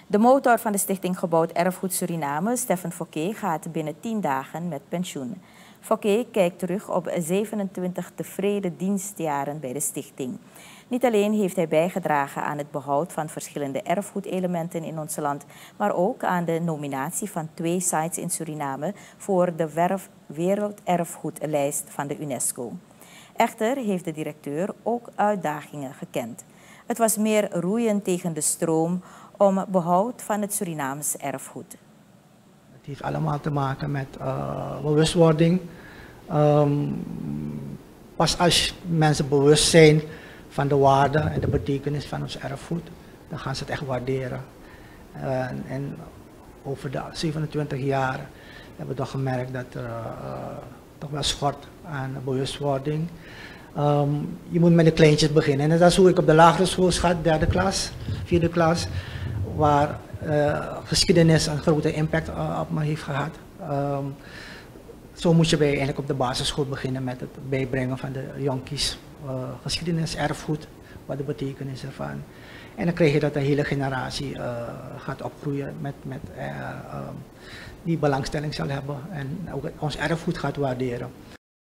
De motor van de Stichting Gebouwd Erfgoed Suriname, Stefan Fouquet, gaat binnen 10 dagen met pensioen. Fouquet kijkt terug op 27 tevreden dienstjaren bij de stichting. Niet alleen heeft hij bijgedragen aan het behoud van verschillende erfgoedelementen in ons land, maar ook aan de nominatie van 2 sites in Suriname voor de Werelderfgoedlijst van de UNESCO. Echter heeft de directeur ook uitdagingen gekend. Het was meer roeien tegen de stroom om behoud van het Surinaams erfgoed. Het heeft allemaal te maken met bewustwording. Pas als mensen bewust zijn van de waarde en de betekenis van ons erfgoed, dan gaan ze het echt waarderen. En over de 27 jaar hebben we toch gemerkt dat er toch wel schort aan bewustwording. Je moet met de kleintjes beginnen. En dat is hoe ik op de lagere school schat, 3e klas, 4e klas, waar geschiedenis een grote impact op me heeft gehad. Zo moet je eigenlijk op de basisschool beginnen met het bijbrengen van de jonkies. Geschiedenis, erfgoed, wat de betekenis ervan. En dan krijg je dat de hele generatie gaat opgroeien met die belangstelling zal hebben en ook ons erfgoed gaat waarderen.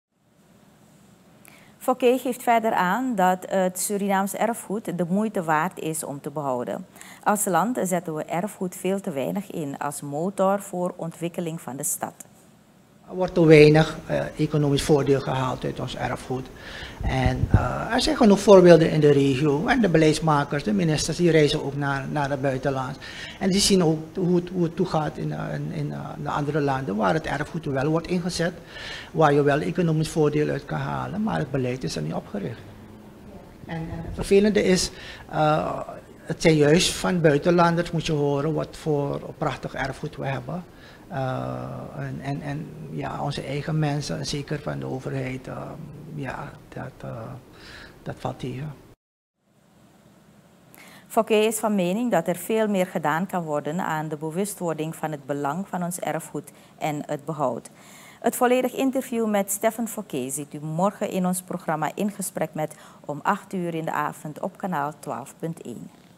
Fouquet geeft verder aan dat het Surinaams erfgoed de moeite waard is om te behouden. Als land zetten we erfgoed veel te weinig in als motor voor ontwikkeling van de stad. Er wordt te weinig economisch voordeel gehaald uit ons erfgoed. En er zijn genoeg voorbeelden in de regio. En de beleidsmakers, de ministers, die reizen ook naar het buitenland. En die zien ook hoe het toegaat in de andere landen, waar het erfgoed wel wordt ingezet. Waar je wel economisch voordeel uit kan halen, maar het beleid is er niet opgericht. En het vervelende is, het zijn juist van buitenlanders moet je horen wat voor prachtig erfgoed we hebben. Ja, onze eigen mensen, zeker van de overheid, ja, dat valt tegen. Fouquet is van mening dat er veel meer gedaan kan worden aan de bewustwording van het belang van ons erfgoed en het behoud. Het volledig interview met Stefan Fouquet ziet u morgen in ons programma In Gesprek met om 8 uur in de avond op kanaal 12.1.